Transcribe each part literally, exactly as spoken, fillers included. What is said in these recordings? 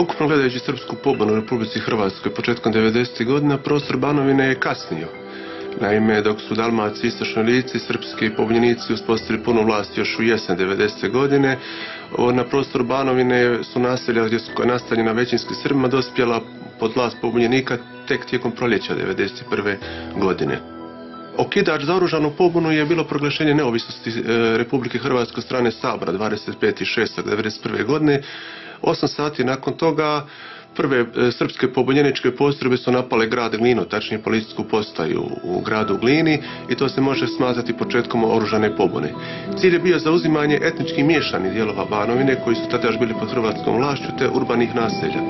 ukupno gledajući srpsku pobunu u Republici Hrvatskoj početkom devedesetih godina, prostor Banovine je kasnio. Naime, dok su Dalmaciji, istočnoj Lici, srpski pobunjenici uspostavili punu vlast još u jesen devedesete godine, na prostoru Banovine su naselja gdje su nastanjena većinski Srbima dospjela pod vlast pobunjenika tek tijekom proljeća devedeset prve godine. Okidač za oružanu pobunu je bilo proglašenje neovisnosti Republike Hrvatske od strane Sabora dvadeset petog šestog devedeset prve godine. Osam sati nakon toga prve srpske pobunjeničke postrojbe su napale grad Glinu, tačnije policijsku postaju u gradu Glini, i to se može smatrati početkom oružane pobune. Cilj je bio zauzimanje etnički miješanih dijelova Banovine koji su tada još bili pod hrvatskom vlašću te urbanih naselja.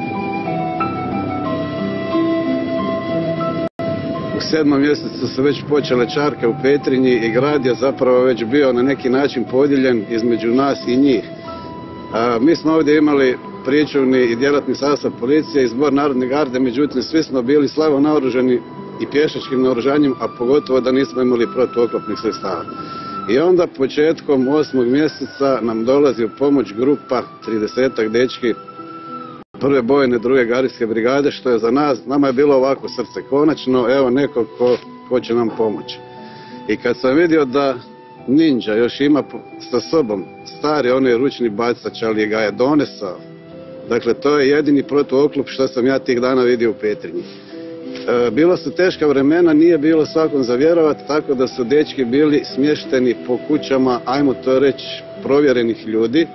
U sedmom mjesecu su već počele čarke u Petrinji i grad je zapravo već bio na neki način podijeljen između nas i njih. A, mi smo ovdje imali pričuvni i djelatni sastav policije i zbor Narodne garde, međutim svi smo bili slabo naoružani i pješačkim naoružanjem, a pogotovo da nismo imali protuoklopnih sredstava. I onda početkom osmog mjeseca nam dolazi u pomoć grupa tridesetak dečki prve bojne druge gardijske brigade, što je za nas, nama je bilo ovako srce, konačno, evo neko ko, ko će nam pomoći. I kad sam vidio da ninja još ima sa sobom stari onaj ručni bacač, ali ga je donesao, dakle to je jedini protuoklop što sam ja tih dana vidio u Petrinji. E, bila su teška vremena, nije bilo svakom za vjerovati, tako da su dečki bili smješteni po kućama, ajmo to reći, provjerenih ljudi.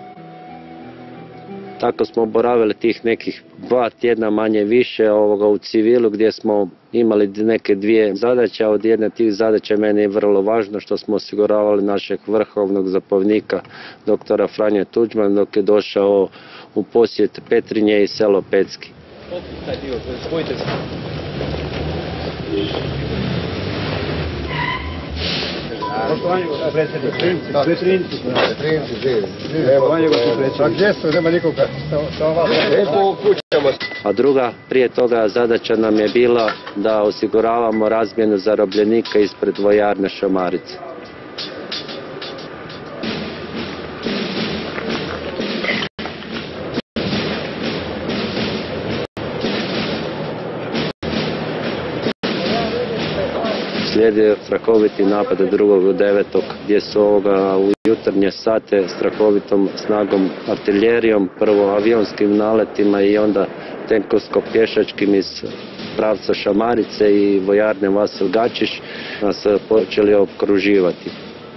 Tako smo boravili tih nekih dva tjedna manje više ovoga u civilu, gdje smo imali neke dvije zadaće. Od jedne tih zadaća meni je vrlo važno što smo osiguravali našeg vrhovnog zapovjednika doktora Franje Tuđmana dok je došao u posjet Petrinje i selo Pecki. Poštovanje gospodine predsjedniče, Petrinci, Petrinci živi. Poštovanje gospodine predsjedniče. A gdje su, nema nikoga? A druga prije toga zadaća nam je bila da osiguravamo razmjenu zarobljenika ispred vojarne Šamarice. Slijedio strahoviti napad drugog devetog gdje su ovoga u jutarnje sate strahovitom snagom artiljerijom, prvo avionskim naletima i onda tenkovsko-pješačkim iz pravca Šamarice i vojarne Vasil Gačiš nas počeli okruživati.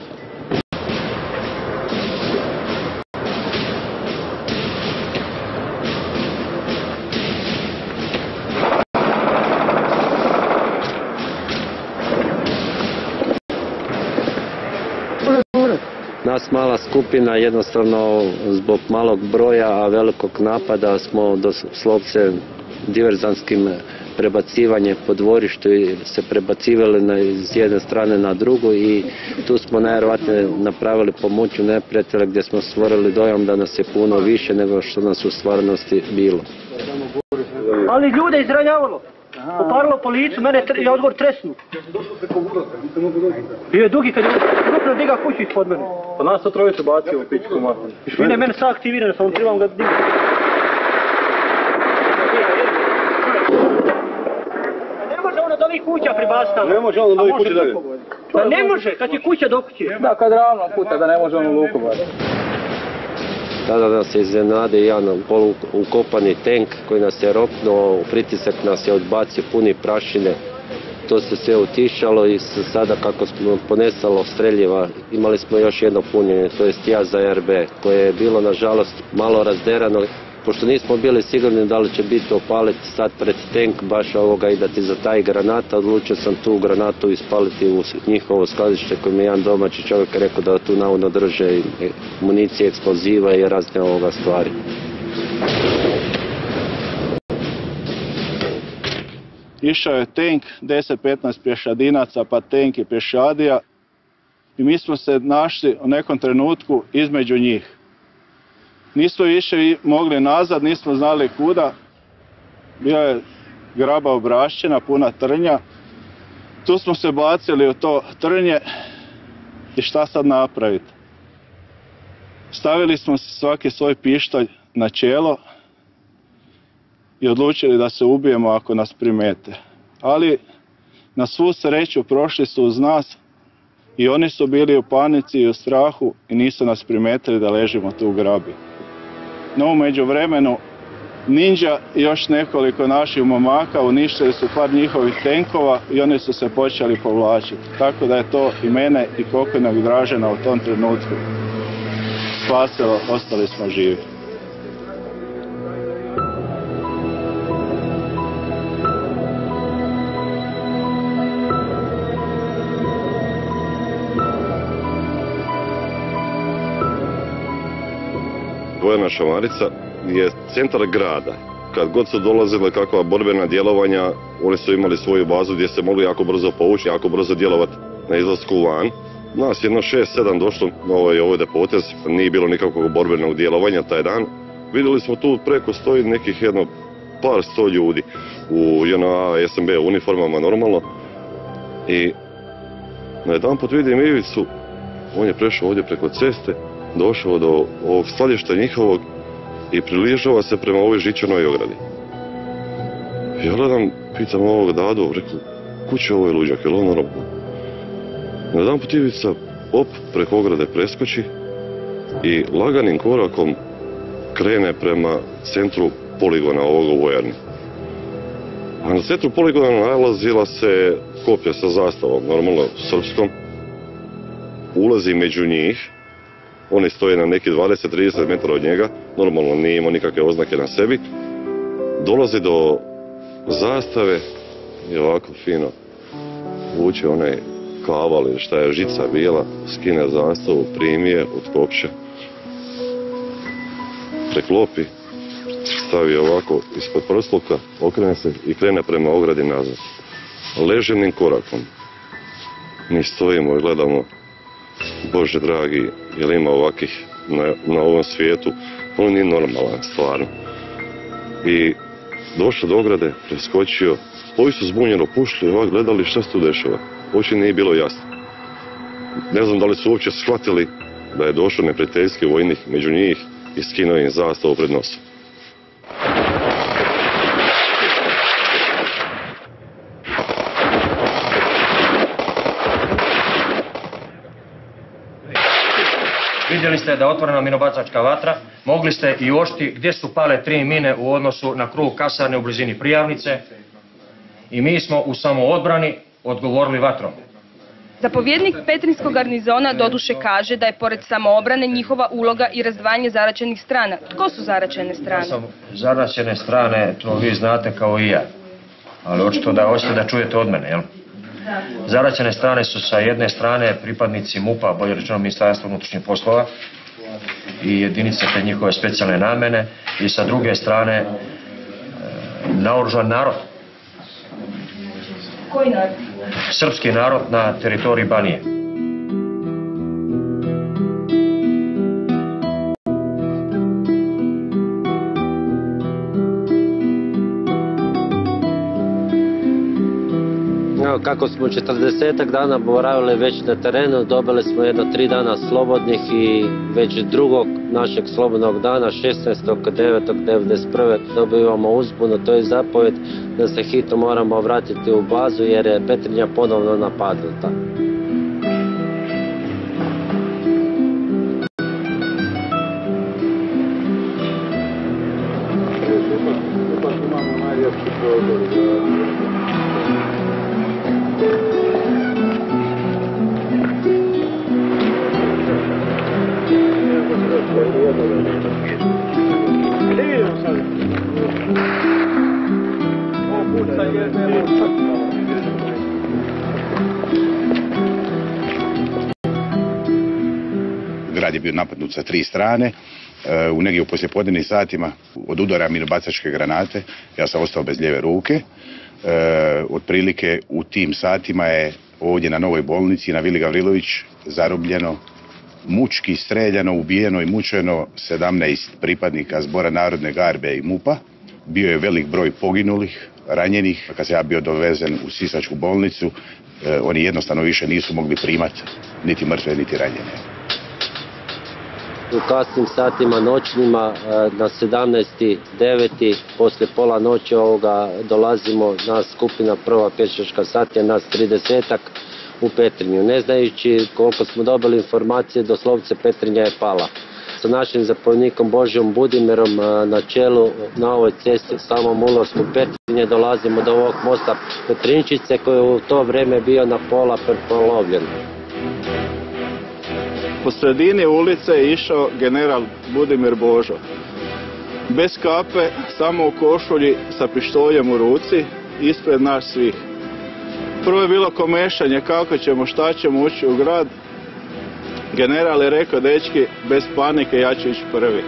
Nas mala skupina jednostavno zbog malog broja, a velikog napada smo doslovce diverzanskim prebacivanjem po dvorištu se prebacivali s jedne strane na drugu i tu smo najvjerojatnije napravili pomoću neprijatelja gdje smo stvorili dojam da nas je puno više nego što nas u stvarnosti bilo. Ali ljude izranjavalo. Poparilo po licu, mene je odgovor tresnu. Bio je dugi kad je grupno diga kuću ispod mene. Pa nas to trojicu bacio u pičku matnu. Švine, mene sad aktivirane, samo trebam ga digati. Ne može ono do ovih kuća pribastati. Ne može ono do ovih kuća dalje. Pa ne može, kad je kuća do kuće. Da, kad ravno puta da ne može ono luku bati. Tada nas je iznenadio jedan poluukopani tank koji nas je roknuo, pritisak nas je odbacio puni prašine. To se sve utišalo i sada kako smo ponestalo streljiva imali smo još jedno punjenje, to jest ja za R B, koje je bilo nažalost malo razderano. Pošto nismo bili sigurni da li će biti opaliti sad pred tank baš ovoga i da ti zataji granata, odlučio sam tu granatu ispaliti u njihovo skladište koji mi je jedan domaći čovjek rekao da tu navodno drže municije, eksploziva i razne ovoga stvari. Išao je tank, deset petnaest pješadinaca, pa tank i pješadija i mi smo se našli u nekom trenutku između njih. Nismo više mogli nazad, nismo znali kuda. Bio je graba obrašćena, puna trnja. Tu smo se bacili u to trnje i šta sad napraviti? Stavili smo si svaki svoj pištolj na čelo i odlučili da se ubijemo ako nas primete. Ali na svu sreću prošli su uz nas i oni su bili u panici i u strahu i nisu nas primetili da ležimo tu u grabi. No u međuvremenu Ninja i još nekoliko naših momaka uništili su par njihovih tenkova i oni su se počeli povlačiti. Tako da je to i mene i pokojnog Dražena u tom trenutku spasilo, ostali smo živi. Vojarna Šamarica je centar grada. Kad god su dolazile kakva borbena djelovanja, oni su imali svoju bazu gdje se mogli jako brzo povući, jako brzo djelovati na izlasku van. Nas jedno šest sedam došlo na ovaj, ovdje potez, nije bilo nikakvog borbenog djelovanja taj dan. Vidjeli smo tu preko stoji nekih jedno par sto ljudi u J N A, S M B uniformama normalno. I na jedan put vidim Ivicu, on je prešao ovdje preko ceste, došao do ovog skladišta njihovog i približava se prema ovoj žičanoj ogradi. Ja gledam, pitam ovog Dadu, rekao, kuće ovaj luđak, je li on normalno? Na jedan put Ivica, op, preko ograde preskoči i laganim korakom krene prema centru poligona ovog u vojarni. A na centru poligona nalazila se kopija sa zastavom, normalno srpskom, ulazi među njih. Oni stoje na neki dvadeset do trideset metara od njega, normalno nije imao nikakve oznake na sebi. Dolazi do zastave i ovako fino vuče onaj kaval ili šta je žica bijela, skine zastavu, primi je od kopša, preklopi, stavi ovako ispod prsluka, okrene se i krene prema ogradi nazad. Leživnim korakom mi stojimo i gledamo, Bože dragi, je li ima ovakih na, na ovom svijetu, on nije normalan, stvarno. I došao do ograde, preskočio, ovi su zbunjeno pušli i ovak gledali šta se tu dešava. Oči nije bilo jasno. Ne znam da li su uopće shvatili da je došao neprijateljski vojnik među njih i skinuo im zastavu pred nosom. Vidjeli ste da je otvorena minobacačka vatra, mogli ste i uočiti gdje su pale tri mine u odnosu na krug kasarne u blizini Prijavnice i mi smo u samoodbrani odgovorili vatrom. Zapovjednik Petrinjskog garnizona doduše kaže da je pored samoobrane njihova uloga i razdvajanje zaraćenih strana. Tko su zaraćene strane? Zaraćene strane, to vi znate kao i ja, ali očito da hoćete da čujete od mene, jel? Zaraćene strane su sa jedne strane pripadnici MUP-a, bolje rečeno Ministarstva unutrašnjih poslova i jedinice te njihove specijalne namjene i sa druge strane e, naoružan narod. Koji narod? Srpski narod na teritoriji Banije. Kako smo četrdesetak dana boravili već na terenu, dobili smo jedno tri dana slobodnih i već drugog našeg slobodnog dana, šesnaestog devetog devedeset prve dobivamo uzbunu, to je zapovjed da se hitno moramo vratiti u bazu jer je Petrinja ponovno napadnuta. Grad je bio napadnut sa tri strane, u negdje u poslijepodnevnim satima od udara minobacačke granate, ja sam ostao bez lijeve ruke. Otprilike u tim satima je ovdje na Novoj bolnici, na Vili Gavrilović, zarobljeno, mučki streljano, ubijeno i mučeno sedamnaest pripadnika Zbora narodne garde i MUP-a. Bio je velik broj poginulih, ranjenih. Kad sam ja bio dovezen u Sisačku bolnicu, oni jednostavno više nisu mogli primati niti mrtve, niti ranjene. u kasnim satima noćnima na sedamnaesti deveti poslije pola noći ovoga dolazimo, nas skupina prva pješačka satnija, nas tridesetak u Petrinju. Ne znajući koliko smo dobili informacije, doslovce Petrinja je pala. Sa našim zapovjednikom Božijom Budimirom na čelu na ovoj cesti u samom ulasku Petrinje dolazimo do ovog mosta Petrinčice koji je u to vrijeme bio na pola prepolovljen. Po sredini ulice je išao general Budimir Božo. Bez kape, samo u košulji sa pištoljem u ruci, ispred nas svih. Prvo je bilo komešanje kako ćemo, šta ćemo ući u grad. General je rekao, dečki, bez panike, ja ću ići prvi.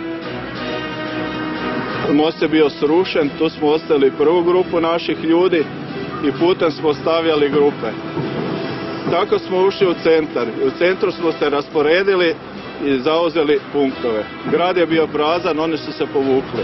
Most je bio srušen, tu smo ostavili prvu grupu naših ljudi i putem smo stavljali grupe. Tako smo ušli u centar. U centru smo se rasporedili i zauzeli punktove. Grad je bio prazan, oni su se povukli.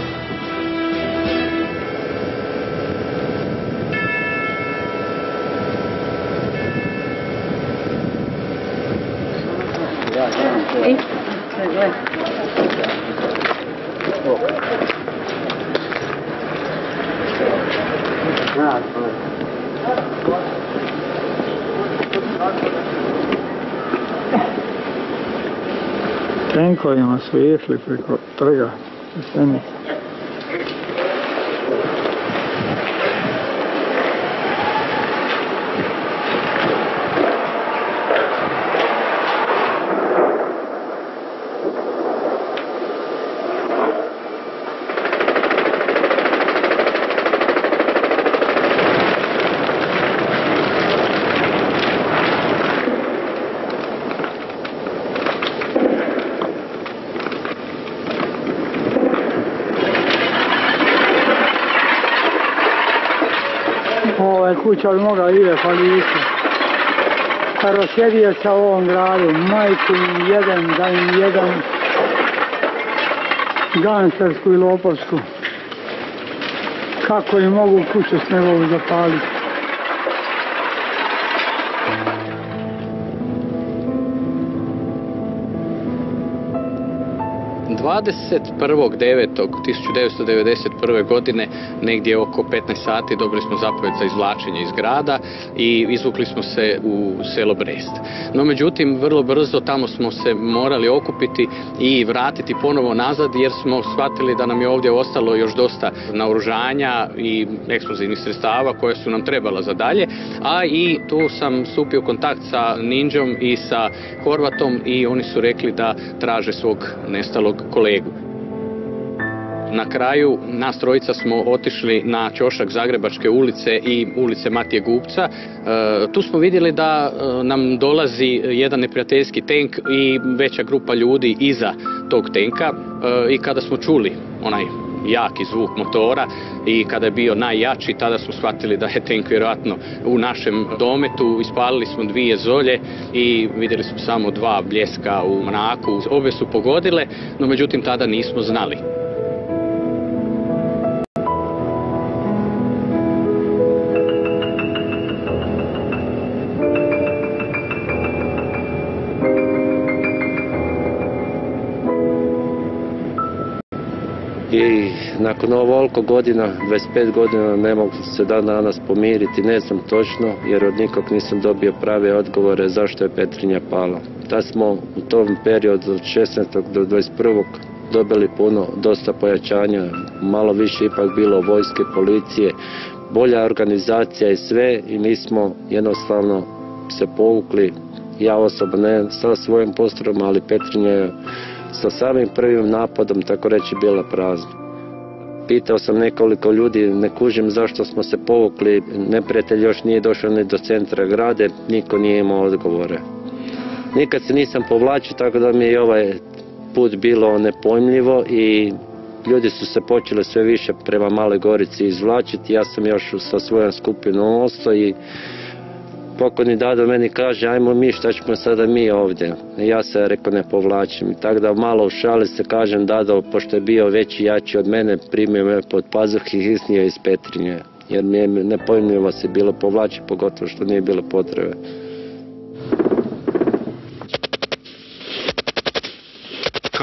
Tenkovima su išli preko trga Sesenice. Ovo je kuća bi mogla ide pa lice. Starosjedije sa ovom gradu, majku im jedan, da im jedan ganstersku i lopovsku. Kako im mogu kuću s njegovu zapaliti? dvadeset prvog devetog tisuću devetsto devedeset prve. godine, negdje oko petnaest sati, dobili smo zapovjed za izvlačenje iz grada i izvukli smo se u selo Brest. No međutim, vrlo brzo tamo smo se morali okupiti i vratiti ponovo nazad jer smo shvatili da nam je ovdje ostalo još dosta naoružanja i eksplozivnih sredstava koje su nam trebala za dalje, a i tu sam stupio u kontakt sa Ninjom i sa Horvatom i oni su rekli da traže svog nestalog kolegu. Na kraju nas trojica smo otišli na ćošak Zagrebačke ulice i ulice Matije Gubca. E, tu smo vidjeli da e, nam dolazi jedan neprijateljski tenk i veća grupa ljudi iza tog tenka e, i kada smo čuli onaj jaki zvuk motora i kada je bio najjači, tada smo shvatili da je tenk vjerojatno u našem dometu. Ispalili smo dvije zolje i vidjeli smo samo dva bljeska u mraku. Obe su pogodile, no međutim tada nismo znali. I nakon ovoliko godina, dvadeset pet godina, ne mogu se dan danas pomiriti, ne znam točno, jer od nikog nisam dobio prave odgovore zašto je Petrinja pala. Da smo u tom periodu od šesnaestog do dvadeset prvog dobili puno, dosta pojačanja, malo više ipak bilo vojske, policije, bolja organizacija i sve i mi smo jednostavno se povukli, ja osobno ne sa svojim postrojom, ali Petrinja je sa samim prvim napadom, tako reći, bila prazna. Pitao sam nekoliko ljudi, ne kužim zašto smo se povukli, neprijatelj još nije došao ni do centra grade, niko nije imao odgovore. Nikad se nisam povlačio, tako da mi je ovaj put bilo nepojmljivo i ljudi su se počeli sve više prema Maloj Gorici izvlačiti. Ja sam još sa svojom skupinom ostao i pokojni Dado meni kaže, ajmo mi, šta ćemo sada mi ovdje. Ja se, rekao, ne povlačim. Tako da malo u šali se kažem, Dado, pošto je bio veći, jači od mene, primio me pod pazuh i iznio iz Petrinje. Jer mi je nepojmljivo se bilo povlači, pogotovo što nije bilo potrebe. Kao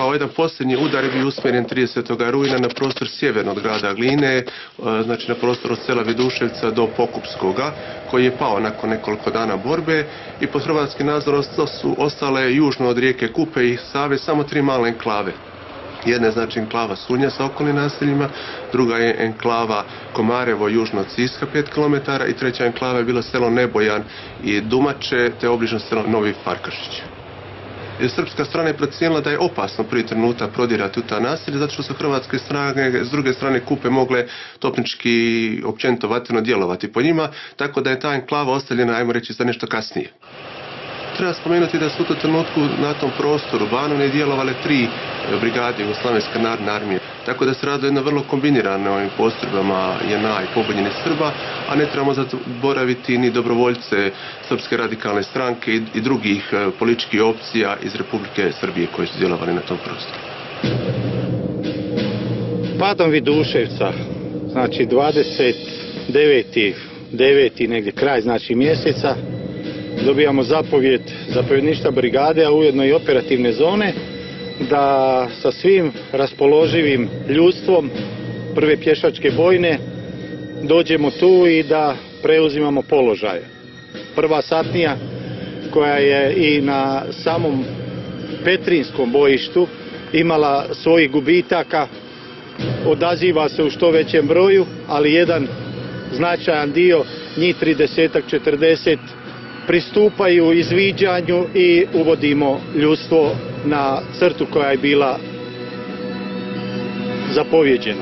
kao jedan posljednji udar je bio usmjeren tridesetog rujna na prostor sjevernog grada Gline, znači na prostor od sela Viduševca do Pokupskoga, koji je pao nakon nekoliko dana borbe i pod hrvatski nadzor su ostale južno od rijeke Kupe i Save samo tri male enklave. Jedna je znači enklava Sunja sa okolnim naseljima, druga je enklava Komarevo južno od Siska pet kilometara i treća enklava je bilo selo Nebojan i Dumače te obližno selo Novi Farkašić. Srpska strana je procijenila da je opasno prvi trenutak prodirati u ta naselja zato što su hrvatske strane s druge strane Kupe mogle topnički općenito vatreno djelovati po njima, tako da je ta enklava ostavljena, ajmo reći, za nešto kasnije. Treba spomenuti da su u tom trenutku na tom prostoru Banovine djelovale tri brigade Jugoslavenske narodne armije. Tako da se radi o jedno vrlo kombinirano ovim postrojbama J N A i pobunjenih Srba, a ne trebamo zaboraviti ni dobrovoljce Srpske radikalne stranke i, i drugih političkih opcija iz Republike Srbije koji su djelovali na tom prostoru. Padom Viduševca, znači dvadeset deveti negdje kraj znači mjeseca, dobijamo zapovjed zapovjedništva brigade, a ujedno i operativne zone, da sa svim raspoloživim ljudstvom prve pješačke bojne dođemo tu i da preuzimamo položaje. Prva satnija koja je i na samom Petrinjskom bojištu imala svojih gubitaka, odaziva se u što većem broju, ali jedan značajan dio, njih trideset četrdeset, pristupaju izviđanju i uvodimo ljudstvo na crtu koja je bila zapovjeđena.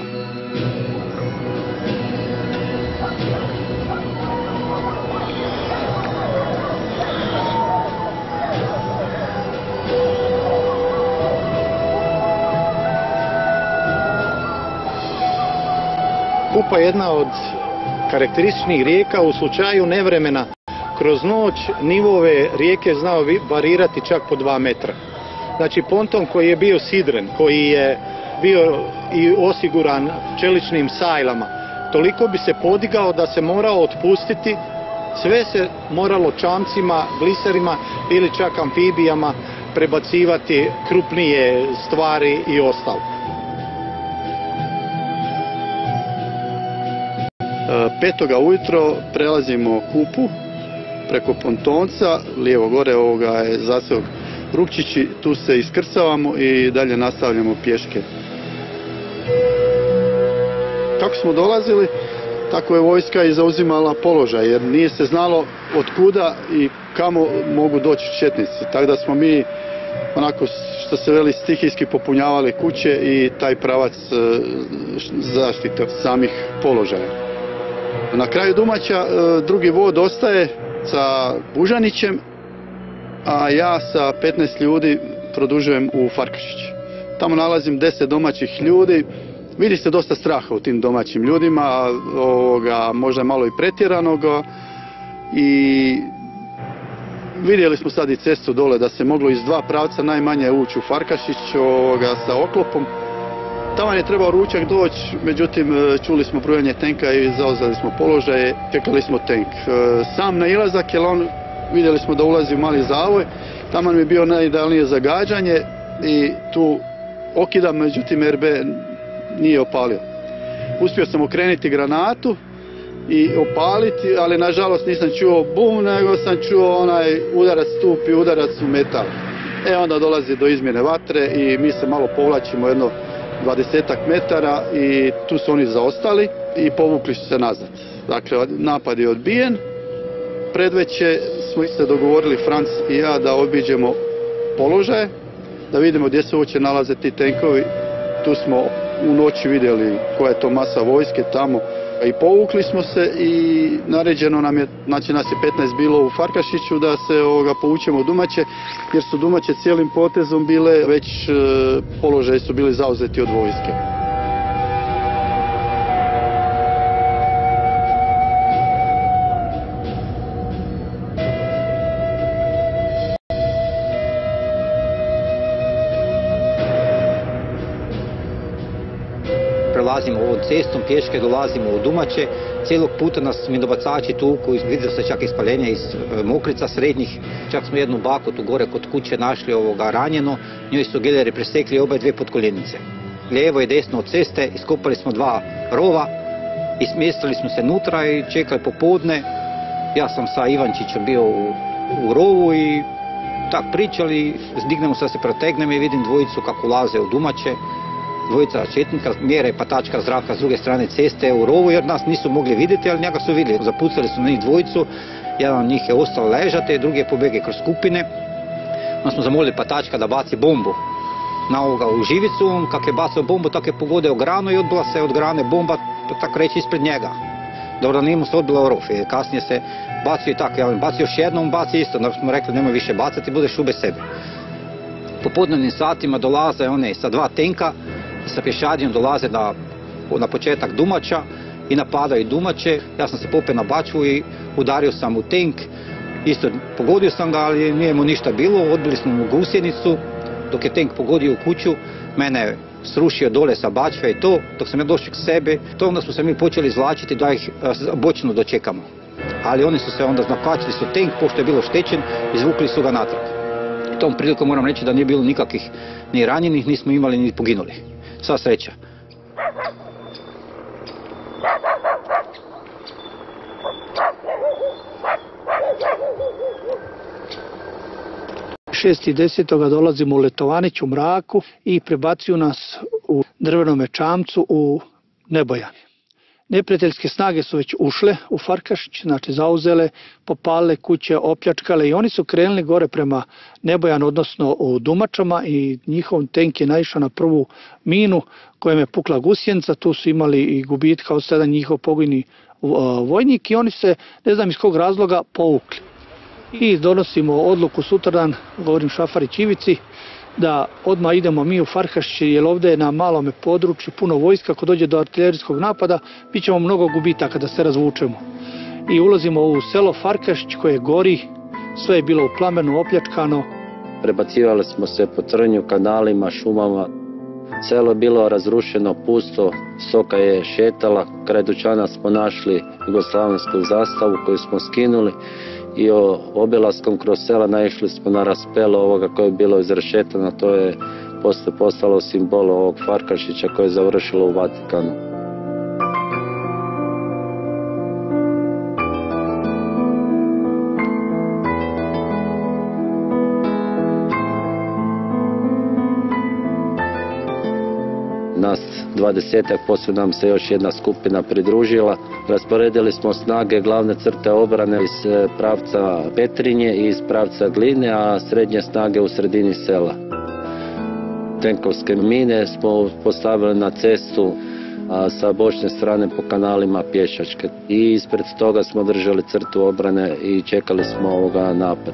Kupa je jedna od karakterističnih rijeka u slučaju nevremena. Kroz noć nivove rijeke znao varirati čak po dva metra. Znači ponton koji je bio sidren, koji je bio i osiguran čeličnim sajlama, toliko bi se podigao da se morao otpustiti, sve se moralo čamcima, gliserima ili čak amfibijama prebacivati krupnije stvari i ostalo. Petoga ujutro prelazimo Kupu preko pontonca, lijevo gore ovoga je zaseo Rupčići, tu se iskrcavamo i dalje nastavljamo pješke. Kako smo dolazili, tako je vojska i zauzimala položaj, jer nije se znalo od kuda i kamo mogu doći četnici. Tako da smo mi, onako što se veli, stihijski popunjavali kuće i taj pravac zaštite samih položaja. Na kraju Dumača drugi vod ostaje sa Bužanićem, a ja sa petnaest ljudi produžujem u Farkašić. Tamo nalazim deset domaćih ljudi. Vidi se dosta straha u tim domaćim ljudima, ovoga, možda malo i pretjeranoga. I vidjeli smo sad i cestu dole da se moglo iz dva pravca najmanje ući u Farkašić ovoga, sa oklopom. Tamo je trebao ručak doći, međutim čuli smo brujanje tenka i zauzeli smo položaje, čekali smo tenk. Sam nailazak, jer on, vidjeli smo da ulazi u mali zavoj, tamo mi je bio najidealnije zagađanje i tu okidam, međutim R B nije opalio. Uspio sam okrenuti granatu i opaliti, ali nažalost nisam čuo bum, nego sam čuo onaj udarac stup i udarac u metal. E onda dolazi do izmjene vatre i mi se malo povlačimo jedno dvadesetak metara i tu su oni zaostali i povukli su se nazad. Dakle, napad je odbijen. Predveće smo se dogovorili, Franc i ja, da obiđemo položaje, da vidimo gdje se uopće nalaze ti tenkovi. Tu smo u noći vidjeli koja je to masa vojske tamo i povukli smo se i naređeno nam je, znači nas je petnaest bilo u Farkašiću, da se ovoga, povučemo u Dumače, jer su Dumače cijelim potezom bile, već e, položaji su bili zauzeti od vojske. dolazimo ovom cestom, pješke dolazimo u Dumače, cijelog puta nas minobacači tuku, vidio se čak ispaljenja iz mokrica srednjih, čak smo jednu baku tu gore kod kuće našli ovoga ranjeno, njoj su geleri presekli oba dvije podkoljenice. Lijevo i desno od ceste, iskopali smo dva rova, smjestili smo se nutra i čekali popodne. Ja sam sa Ivančićem bio u, u rovu i tak pričali, zdignemo se da se protegnemo i vidim dvojicu kako ulaze u Dumače. Dvojica četnika, mjere patačka Zdravka s druge strane ceste u rovu jer nas nisu mogli vidjeti, ali njega su vidjeli. Zapucali su na njih dvojicu, jedan od njih je ostao ležati, drugi je pobjegao kroz skupine. Onda smo zamolili patačka da baci bombu na ovoga u živicu, kak je bacao bombu, tako je pogodio granu i odbila se od grane bomba, tako reći, ispred njega. Dobro, nije mu se odbila u rov i kasnije se bacio i tako, ja bacio još jednom, baci isto, onda smo rekli nemoj više bacati, budeš ube sebe. Po podnevnim satima dolaze one sa dva tenka i sa pješadijom dolaze na, na početak Dumača i napadaju Dumače. Ja sam se popeo na bačvu i udario sam u tenk, isto pogodio sam ga, ali nije mu ništa bilo, odbili smo mu gusjenicu. Dok je tenk pogodio u kuću, mene srušio dole sa bačve i to, dok sam ja došao k sebe, to onda smo se mi počeli izvlačiti da ih bočno dočekamo. Ali oni su se onda nakačili su tenk, pošto je bilo štećen, izvukli su ga natrag. Tom prilikom moram reći da nije bilo nikakvih ni ranjenih, nismo imali ni poginuli. Sva sreća. šestog desetog dolazimo u Letovanić u mraku i prebacuju nas u drvenome čamcu u Nebojan. Neprijateljske snage su već ušle u Farkašić, znači zauzele, popale kuće, opljačkale i oni su krenuli gore prema Nebojanu, odnosno u Dumačama i njihov tenk je naišao na prvu minu kojem je pukla gusjenica, tu su imali i gubitka od sedam njihov pogojni vojnik i oni se, ne znam iz kog razloga, povukli. I donosimo odluku sutradan, govorim Šafarić Ivici, da odmah idemo mi u Farkašić jer ovdje je na malome području puno vojska, ako dođe do artiljerijskog napada, bit ćemo mnogo gubitaka da se razvučemo. I ulazimo u selo Farkašić koje gori, sve je bilo u plamenu, opljačkano. Prebacivali smo se po trnju, kanalima, šumama. Selo je bilo razrušeno, pusto, stoka je šetala, kraj dućana smo našli jugoslavensku zastavu koju smo skinuli. I obilaskom kroz sela naišli smo na raspelo ovoga koje je bilo izrešetano, to je posle postalo simbol ovog Farkašića koje je završilo u Vatikanu. Nas dvadesetak, poslije nam se još jedna skupina pridružila. Rasporedili smo snage glavne crte obrane iz pravca Petrinje i iz pravca Gline, a srednje snage u sredini sela. Tenkovske mine smo postavili na cestu a sa bočne strane po kanalima pješačke. I ispred toga smo držali crtu obrane i čekali smo ovoga napad.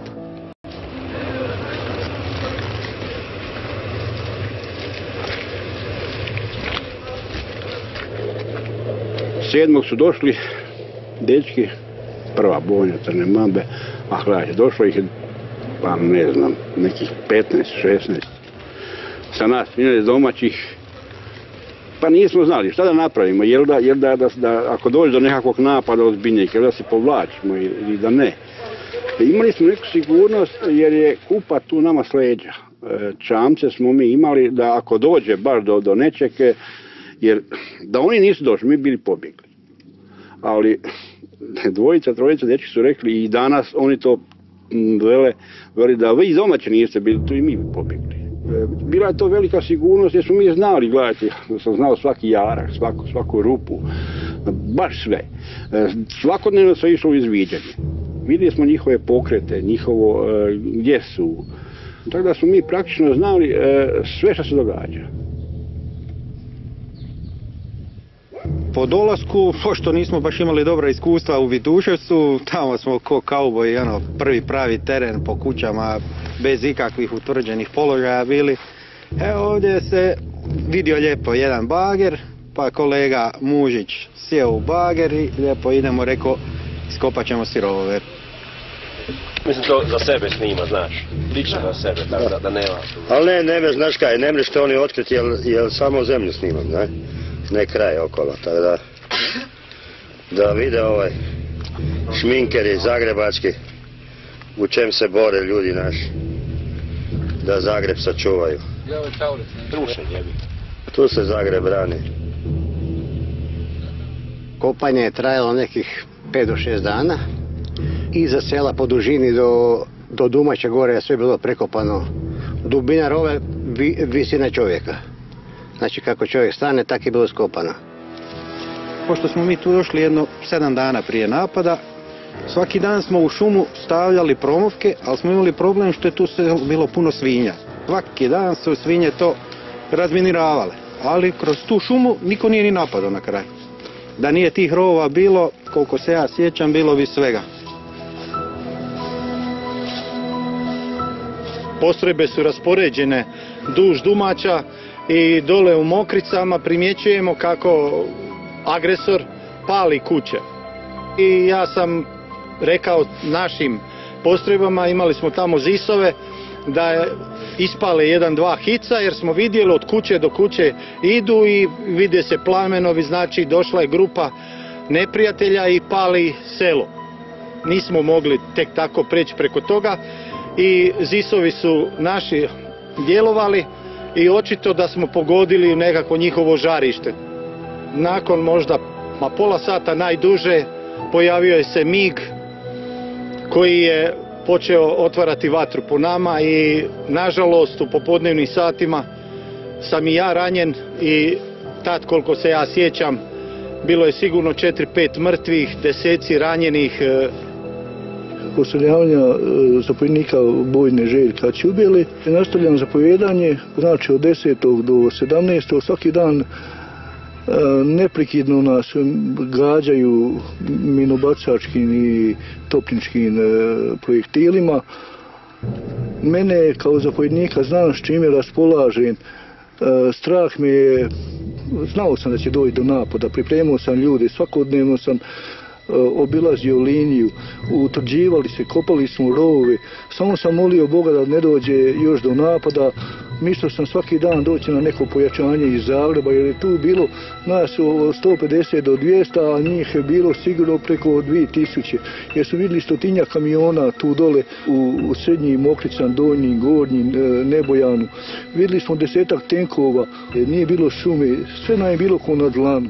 Sedmog su došli dečki, prva bojna Crne Mambe, a gledajte, došlo ih je, pa ne znam, nekih petnaest, šesnaest. Sa nas, inače domaćih, pa nismo znali šta da napravimo, jel da, jel da, da, da ako dođe do nekakvog napada ozbiljnijeg, jel da se povlačimo ili da ne. Imali smo neku sigurnost jer je Kupa tu nama s leđa. Čamce smo mi imali da ako dođe baš do, do nečeke, jer da oni nisu došli, mi bili pobjegli. Ali dvojica, trojica dečki su rekli i danas oni to vele, veli da vi domaći niste bili tu i mi bi pobjegli. Bila je to velika sigurnost jer smo mi znali, gledajte, sam znao svaki jarak, svaku, svaku rupu, baš sve. Svakodnevno se išlo u izviđanje. Vidjeli smo njihove pokrete, njihovo gdje su. Tako da smo mi praktično znali sve što se događa. Po dolasku, pošto nismo baš imali dobra iskustva u Vituševcu, tamo smo ko kauboji, ono, prvi pravi teren po kućama, bez ikakvih utvrđenih položaja bili. Evo ovdje se vidio lijepo jedan bager, pa kolega Mužić sjeo u bager i lijepo idemo, rekao, iskopat ćemo sirovove. Mislim to za sebe snima, znaš, lično za sebe, tako da, da nema. Ali ne, ne, znaš kaj, ne mreš to oni otkriti, jer, jer samo zemlju snimam, ne? ne kraj okolo, tako da da vide ovaj šminkeri zagrebački u čem se bore ljudi naši, da Zagreb sačuvaju. Tu se Zagreb brani. Kopanje je trajalo nekih pet do šest dana. Iza sela po dužini do, do Dumače gore je sve bilo prekopano. Dubina rove vi, visina čovjeka. Znači kako čovjek stane, tako je bilo skopano. Pošto smo mi tu došli jedno sedam dana prije napada, svaki dan smo u šumu stavljali promovke, ali smo imali problem što je tu bilo puno svinja. Svaki dan su svinje to razminiravale, ali kroz tu šumu niko nije ni napadao na kraju. Da nije tih rovova bilo, koliko se ja sjećam, bilo bi svega. Postrojbe su raspoređene duž Dumača i dole u Mokricama primjećujemo kako agresor pali kuće. I ja sam rekao našim postrojbama, imali smo tamo zisove, da ispale jedan, dva hica jer smo vidjeli od kuće do kuće idu i vide se plamenovi, znači došla je grupa neprijatelja i pali selo. Nismo mogli tek tako preći preko toga i zisovi su naši djelovali i očito da smo pogodili nekako njihovo žarište. Nakon možda ma pola sata najduže pojavio je se mig koji je počeo otvarati vatru po nama i nažalost u popodnevnim satima sam i ja ranjen i tad koliko se ja sjećam bilo je sigurno četiri pet mrtvih, deseci ranjenih. Postrojavanja zapovjednika bojne Željka Ćubele nastavljam zapovjedanje, znači od desetog do sedamnaestog svaki dan neprekidno nas gađaju minobacačkim i topničkim projektilima. Mene kao zapovjednika znam s čime raspolažem. Strah me je, znao sam da će doći do napada, pripremao sam ljude, svakodnevno sam obilazio liniju, utvrđivali se, kopali smo rove, samo sam molio Boga da ne dođe još do napada. Mislio sam svaki dan doći na neko pojačanje iz Zagreba jer je tu bilo nas od sto pedeset do dvjesto, a njih je bilo sigurno preko dvije tisuće. Jer su vidjeli stotinja kamiona tu dole u, u srednjim Mokricama, donjim, gornjim, Nebojanu. Vidjeli smo desetak tenkova, nije bilo šume, sve nam je bilo ko na dlanu.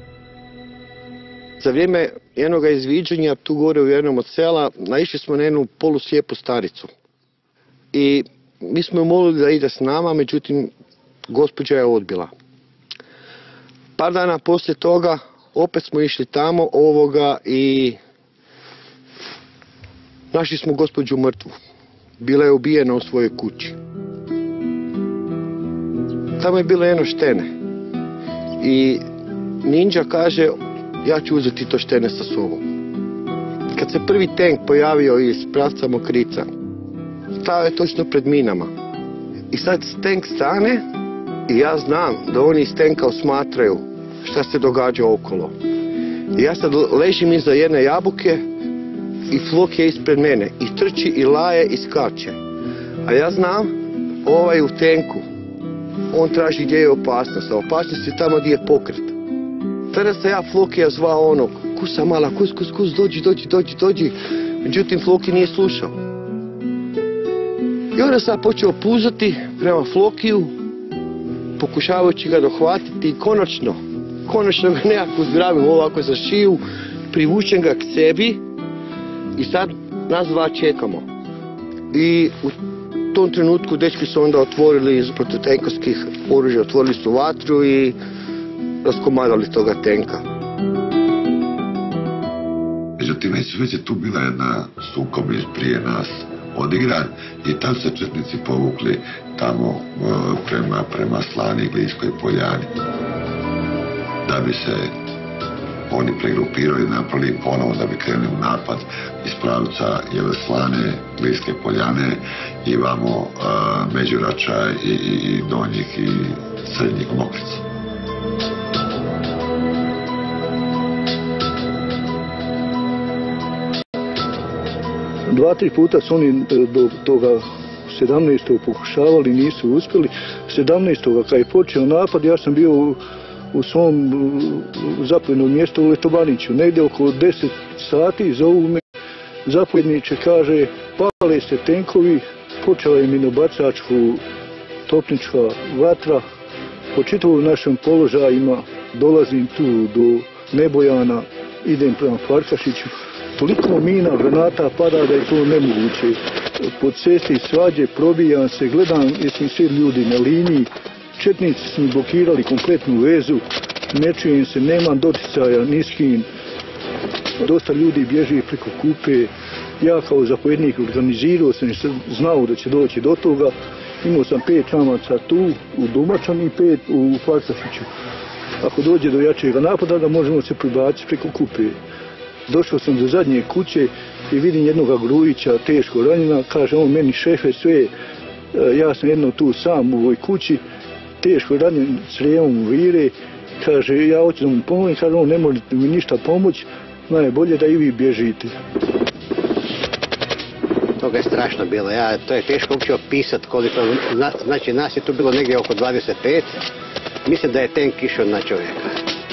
Za vrijeme jednog izviđanja tu gore u jednom od sela naišli smo na jednu poluslijepu staricu. I mi smo ju molili da ide s nama, međutim gospođa je odbila. Par dana poslije toga opet smo išli tamo ovoga i našli smo gospođu mrtvu. Bila je ubijena u svojoj kući. Tamo je bilo jedno štene. I ninja kaže, ja ću uzeti to štene sa sobom. Kad se prvi tank pojavio iz pravca Mokrica, stao je točno pred minama. I sad tank stane i ja znam da oni iz tanka osmatraju šta se događa okolo. I ja sad ležim iza jedne jabuke i Flok je ispred mene i trči i laje i skače. A ja znam, ovaj u tanku, on traži gdje je opasnost, a opasnost je tamo gdje je pokret. Tada se ja Flokija zvao onog, kusa mala, kus, kus, kus, dođi, dođi, dođi, dođi. Međutim, Floki nije slušao. I onda sam počeo puzati prema Flokiju, pokušavajući ga dohvatiti i konačno, konačno ga nekako zdravim ovako za šiju, privučem ga k sebi i sad nas dva čekamo. I u tom trenutku dečki su onda otvorili iz protutenkovskih oružja, otvorili su vatru i raskomadali toga tenka. Međutim, već, već je tu bila jedna sukob prije nas odigran i tad se četnici povukli tamo prema, prema Slani i Glinskoj poljani. Da bi se oni pregrupirali i napravili ponovo da bi krenuli u napad iz pravca Slane, Glinske poljane i vamo uh, Međurača i, i, i donjih i srednjih Mokrica. Dva, tri puta su oni do toga sedamnaestog pokušavali, nisu uspjeli. sedamnaestog kad je počeo napad, ja sam bio u svom zapovjednom mjestu u Letovaniću. Negdje oko deset sati zovu me zapovjedniče, kaže pale se tenkovi, počela je minobacačku topnička vatra, po čitavom našem položajima dolazim tu do Nebojana, idem prema Farkašiću. Toliko mina, granata pada da je to nemoguće. Po cesti svađe probijam se, gledam jesmo svi ljudi na liniji, četnici su mi blokirali kompletnu vezu, ne čujem se, nemam doticaja ni s kim. Dosta ljudi bježi preko Kupe. Ja kao zapovjednik organizirao sam, znao da će doći do toga. Imao sam pet čamaca tu u Dumačan i pet u Farkašiću. Ako dođe do jačega napada da možemo se pribaciti preko Kupe. Došao sam do zadnje kuće i vidim jednog Grujića teško ranjena, kaže on meni šefe sve, ja sam jedno tu sam u ovoj kući, teško ranjen s rijevom vire, kaže ja hoću da mu pomoći, kaže on ne možete mi ništa pomoći, najbolje da i vi bježite. Toga je strašno bilo, ja, to je teško uopće opisati koliko, znači nas je tu bilo negdje oko dvadeset pet, mislim da je tank išao na čovjeka.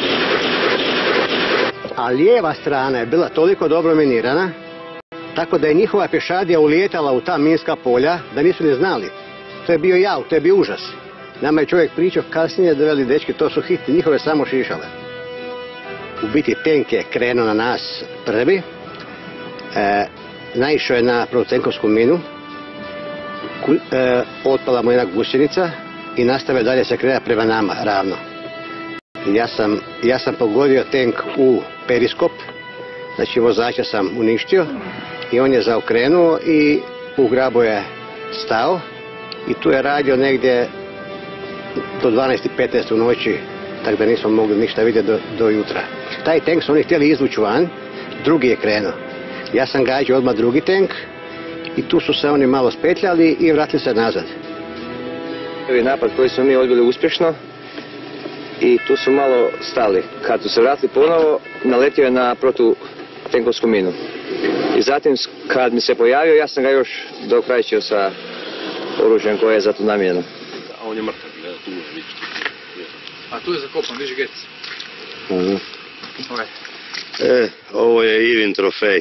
A lijeva strana je bila toliko dobro minirana, tako da je njihova pješadija ulijetala u ta minska polja, da nisu ni znali. To je bio jav, to je bio užas. Nama je čovjek pričao kasnije da veli dečki, to su hiti, njihove samo šišale. U biti tank je krenuo na nas prvi, e, naišao je na prvu tenkovsku minu, ku, e, otpala mu jedna gusjenica i nastavio dalje se krenuti prema nama, ravno. Ja sam, ja sam pogodio tank u periskop, znači vozača sam uništio i on je zaokrenuo i u grabu je stao i tu je radio negdje do dvanaest i petnaest u noći, tako da nismo mogli ništa vidjeti do, do jutra. Taj tank su oni htjeli izvući van, drugi je krenuo. Ja sam gađao odmah drugi tank i tu su se oni malo spetljali i vratili se nazad. Prvi napad koji smo mi odbili uspješno i tu su malo stali. Kad su se vratili ponovo, naletio je na protutenkovsku minu. I zatim kad mi se pojavio, ja sam ga još dokrajčio sa oružjem koje je za to namijenjeno. A on je mrtav, ne, tu vidiš. A tu je zakopan, vidiš gec. Uh-huh. Ovaj. E, ovo je Ivin trofej.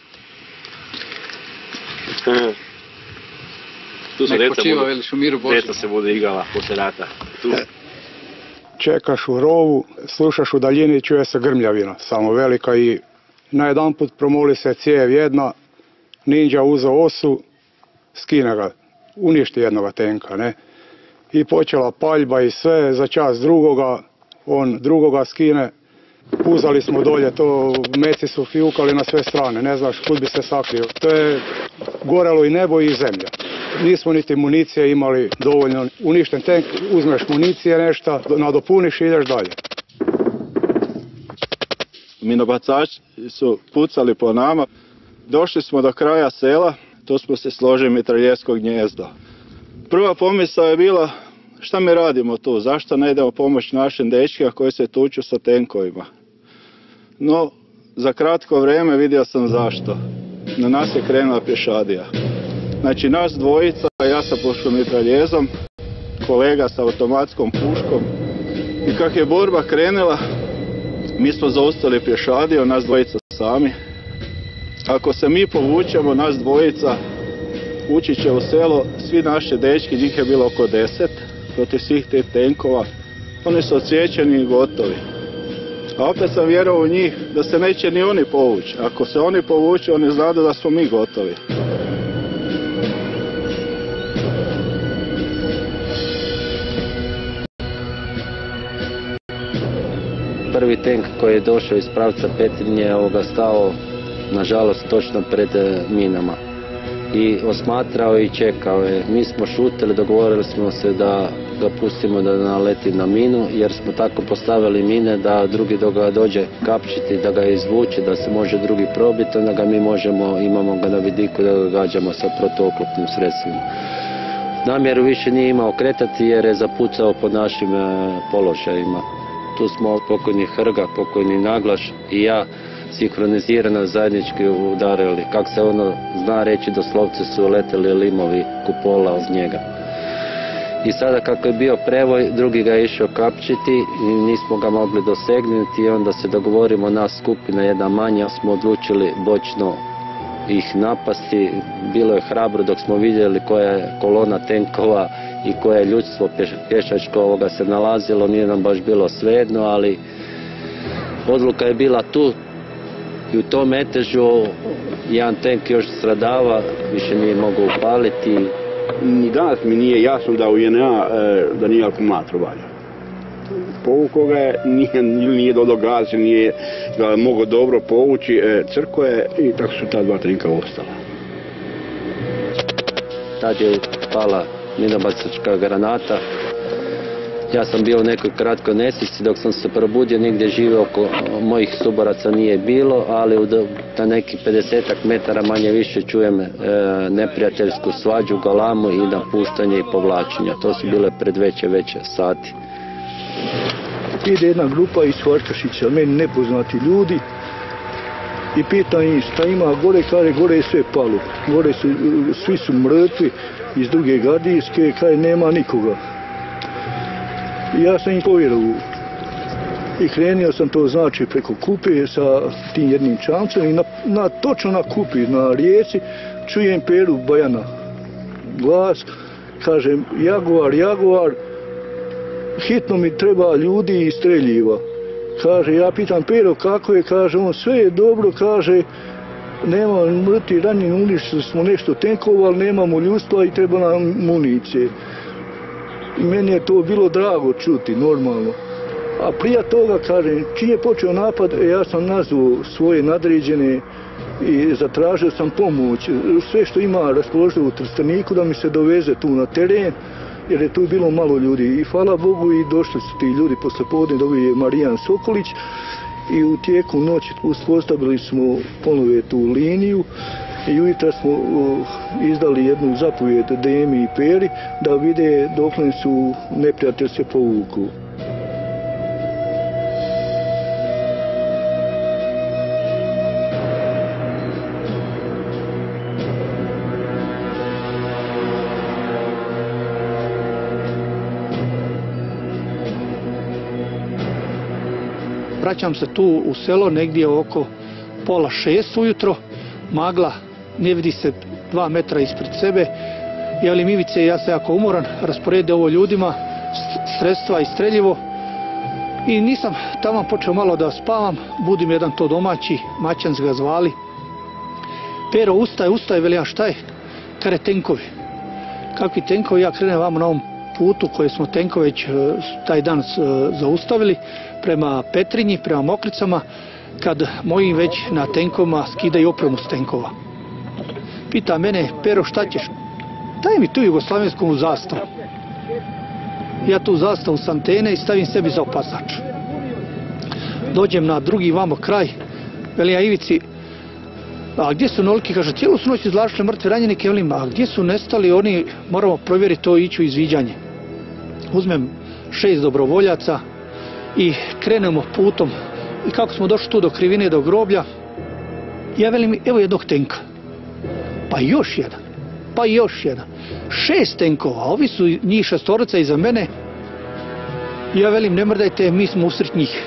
Hmm. Tu su Nek djeca počiva, budu, veliš, u miru Božjem. djeca se bude igrala poslije rata. Tu. Čekaš u rovu, slušaš u daljini i čuje se grmljavina, samo velika i najedanput promoli se cijev jedna, ninja uzeo osu, skine ga, uništi jednoga tenka, ne. I počela paljba i sve, za čas drugoga, on drugoga skine, puzali smo dolje, to meci su fjukali na sve strane, ne znaš kud bi se sakrio. To je gorelo i nebo i zemlja. Nismo niti municije imali dovoljno. Uništen tank, uzmeš municije nešto, nadopuniš i ideš dalje. Minobacači su pucali po nama. Došli smo do kraja sela, tu smo se složili mitraljezko gnjezdo. Prva pomisao je bila šta mi radimo tu, zašto ne idemo pomoći našim dečkima koji se tuču sa tenkovima. No, za kratko vrijeme vidio sam zašto. Na nas je krenula pješadija. Znači nas dvojica, ja sa puškom mitraljezom, kolega sa automatskom puškom. I kak je borba krenula, mi smo zaustavili pješadiju, nas dvojica sami. Ako se mi povučemo, nas dvojica, ući će u selo, svi naši dečki, njih je bilo oko deset, protiv svih tih tenkova. Oni su odsječeni i gotovi. A opet sam vjerovao u njih da se neće ni oni povući. Ako se oni povuče, oni znadu da smo mi gotovi. Prvi tank koji je došao iz pravca Petrinje ovoga stao, nažalost, točno pred minama. I osmatrao i čekao je. Mi smo šutili, dogovorili smo se da ga pustimo da naleti na minu, jer smo tako postavili mine da drugi dok ga dođe kapčiti, da ga izvuče, da se može drugi probiti, onda ga mi možemo, imamo ga na vidiku da ga gađamo sa protuoklopnim sredstvima. Namjeru više nije imao kretati jer je zapucao po našim položajima. Tu smo pokojni Hrga, pokojni Naglaš i ja sinkronizirano zajednički udarili. Kako se ono zna reći, doslovce su leteli limovi kupola uz njega. I sada kako je bio prevoj, drugi ga je išao kapčiti i nismo ga mogli dosegnuti i onda se dogovorimo, nas skupina jedna manja, smo odlučili bočno ih napasti. Bilo je hrabro dok smo vidjeli koja je kolona tenkova i koje ljudstvo pješačko ovoga se nalazilo, nije nam baš bilo svejedno, ali odluka je bila tu i u tom metežu jedan tenk još stradava, više nije mogao upaliti. Ni danas mi nije jasno da u J N A da nije akumulator valja. Povukao ga je, nije, nije do gaza, nije ga mogao dobro povući, crko je i tako su ta dva tenka ostala. Tad je pala minobacačka granata. Ja sam bio u nekoj kratkoj nesreći, dok sam se probudio, nigdje žive oko mojih suboraca nije bilo, ali na neki pedesetak metara manje više čujem e, neprijateljsku svađu, galamu i napuštanje i povlačenje. To su bile predveće veće sati. Ide jedna grupa iz Farkašića, meni nepoznati ljudi, i pitam ih šta ima gore, kaže gore je sve palo, gore su, svi su mrtvi iz druge gardijske, kaže nema nikoga. Ja sam im povjerovao i krenio sam to znači preko Kupe sa tim jednim čamcem i na, na, točno na Kupi, na rijeci, čujem Peru Bajana glas, kažem Jaguar, Jaguar, hitno mi treba ljudi i streljiva. Kaže, ja pitam Pero kako je, kaže on sve je dobro, kaže nema mrtvi ranjeni, uništili smo nešto tenkova, ali nemamo ljudstva i treba nam municije. Meni je to bilo drago čuti, normalno. A prije toga, kažem, čim je počeo napad, ja sam nazvao svoje nadređene i zatražio sam pomoć. Sve što ima raspoloživo u Trsteniku da mi se doveze tu na teren, jer je tu bilo malo ljudi. I hvala Bogu i došli su ti ljudi posle podne, dobio je Marijan Sokolić i u tijeku noći uspostavili smo ponovo tu liniju. I ujutro smo izdali jednu zapovjed Demi i Peri da vide dokle su neprijatelj se povuku. Vraćam se tu u selo negdje oko pola šest ujutro, magla, ne vidi se dva metra ispred sebe. Javljam Ivice, ja sam jako umoran, rasporedio ovo ljudima, sredstva i streljivo. I nisam tamo počeo malo da spavam, budim jedan to domaći, Maćans ga zvali. Pero, ustaje, ustaje, veli ja šta je? Kare tenkovi. Kakvi tenkovi? Ja krenem vamo na ovom putu koje smo tenkove već taj dan zaustavili prema Petrinji, prema Mokricama, kad moji već na tenkovima skidaju opremu s tenkova. Pita mene, Pero, šta ćeš? Daj mi tu jugoslavensku zastavu. Ja tu zastavu s antene i stavim sebi za opasač. Dođem na drugi vamo kraj, veli ja Ivici, a gdje su noliki? Kaže, cijelu su noć izvlačili mrtve ranjenike, velim, a gdje su nestali oni, moramo provjeriti to i ići u izviđanje. Uzmem šest dobrovoljaca i krenemo putom. I kako smo došli tu do krivine, do groblja, ja velim, evo jednog tenka. Pa još jedan, pa još jedan. Šest tenkova, ovi su njih šestorica iza mene. Ja velim, ne mrdajte, mi smo usred njih.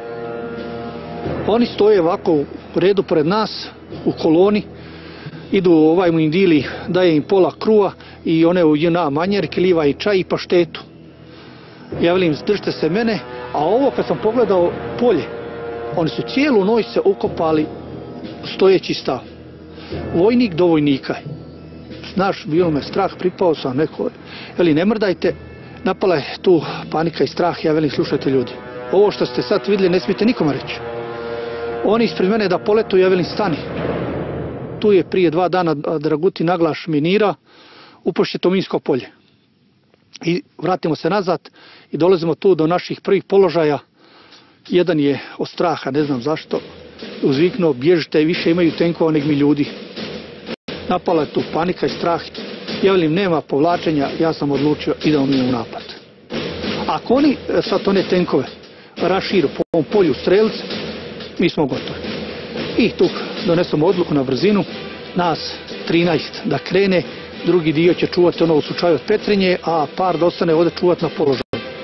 Oni stoje ovako u redu pred nas, u koloni, idu ovaj mu indili, daje im pola kruva i one u J N A manjerke, liva i čaj i paštetu. Ja velim, držite se mene, a ovo kad sam pogledao polje, oni su cijelu noć se ukopali stojeći stav. Vojnik do vojnika. Znaš, bio me strah, pripao sam neko. Veli, ne mrdajte, napala je tu panika i strah, ja velim, slušajte ljudi, ovo što ste sad vidjeli ne smijete nikome reći. Oni ispred mene da poletu, ja velim, stani. Tu je prije dva dana Dragutin Naglaš minira, upošće to minsko polje. I vratimo se nazad i dolazimo tu do naših prvih položaja. Jedan je od straha, ne znam zašto, uzviknuo, bježite, više imaju tenkova nego mi ljudi. Napala je tu panika i strah. Ja velim, nema povlačenja, ja sam odlučio, idemo mi u napad. Ako oni sad one tenkove raširu po ovom polju strelce, mi smo gotovi. I tu donesemo odluku na brzinu, nas trinaest da krene, drugi dio će čuvati ono u slučaju od Petrinje, a par da ostane ovdje čuvati na položaju.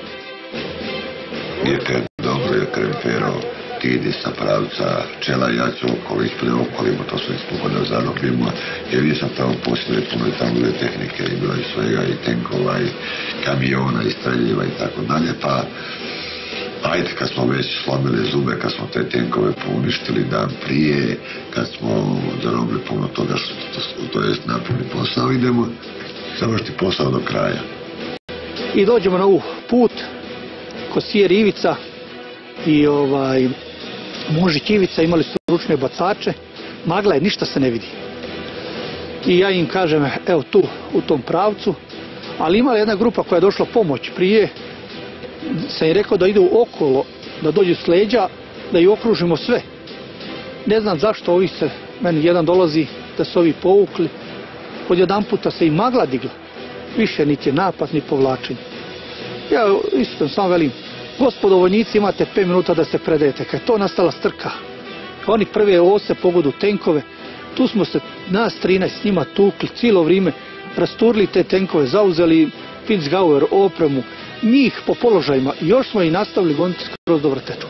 Jer kad dobro je kremferao, ti ide sa pravca čela jacu okolo, ispred okolima, to su ispogode zanokljima, jer nisam tamo poslije puno i tamo bile tehnike i bilo i svega, i tenkova, i kamiona, i streljiva i tako dalje, pa ajde, kad smo već slomili zube, kad smo te tenkove poništili dan prije, kad smo zarobili puno toga što to jest napravili posao, idemo završiti posao do kraja. I dođemo na ovu put, Kosijer Ivica i ovaj, Možić Ivica imali su ručne bacače, magla je, ništa se ne vidi. I ja im kažem, evo tu, u tom pravcu, ali imala jedna grupa koja je došla pomoć prije, sam im rekao da idu okolo, da dođu s leđa, da ih okružimo sve. Ne znam zašto ovi se, meni jedan dolazi da su ovi povukli, odjedan puta se i magla digla, više niti je napad, ni povlačenje. Ja isto sam velim, gospodo vojnici, imate pet minuta da se predajete, kad je to nastala strka. Oni prve ose pogodu tenkove, tu smo se nas trinaest s njima tukli, cijelo vrijeme rasturili te tenkove, zauzeli Fitzgauer opremu, njih po položajima i još smo i nastavili goniti skroz do Vrteča.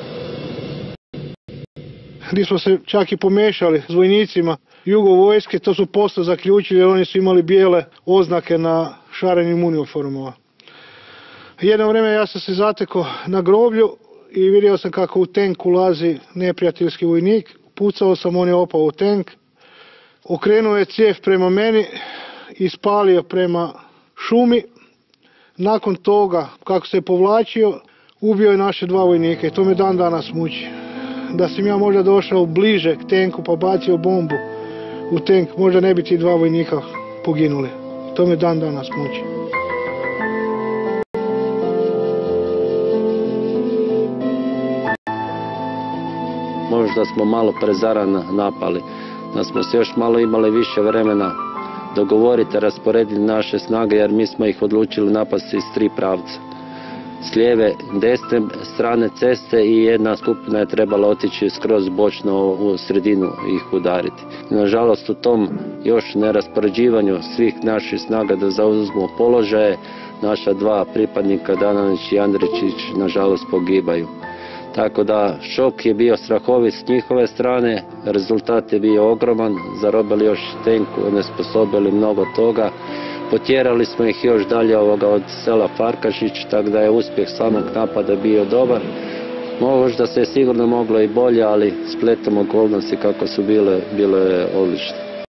Gdje smo se čak i pomešali s vojnicima jugo vojske, to su posle zaključili jer oni su imali bijele oznake na šarenim uniformama. Jedno vrijeme ja sam se zatekao na groblju i vidio sam kako u tenk ulazi neprijateljski vojnik. Pucao sam, on je opao u tenk. Okrenuo je cijev prema meni i spalio prema šumi. Nakon toga, kako se je povlačio, ubio je naše dva vojnika i to me dan danas muči. Da sam ja možda došao bliže k tenku pa bacio bombu u tenk, možda ne bi ti dva vojnika poginuli. To me dan danas muči. Možda smo malo prezarano napali, da smo se još malo imali više vremena dogovoriti, rasporedili naše snage, jer mi smo ih odlučili napasti iz tri pravca. S lijeve, desne strane ceste i jedna skupina je trebala otići skroz bočno u sredinu ih udariti. Nažalost, u tom još neraspoređivanju svih naših snaga da zauzmu položaje, naša dva pripadnika, Dananić i Andričić, nažalost pogibaju. Tako da šok je bio strahovit s njihove strane, rezultat je bio ogroman, zarobili još tenk, onesposobili mnogo toga, potjerali smo ih još dalje ovoga od sela Farkašić, tako da je uspjeh samog napada bio dobar. Možda se je sigurno moglo i bolje, ali spletom okolnosti kako su bile, bilo je odlično.